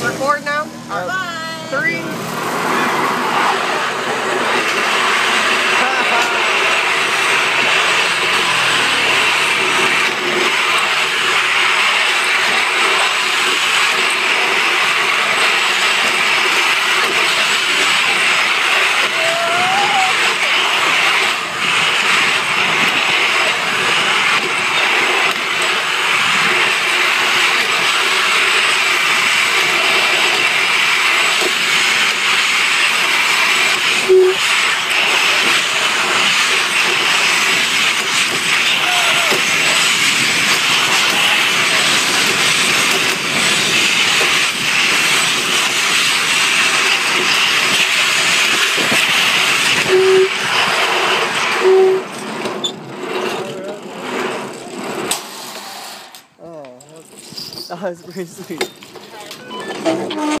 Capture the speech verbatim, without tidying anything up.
Record now? All right. Bye. Three. Oh, that was pretty sweet.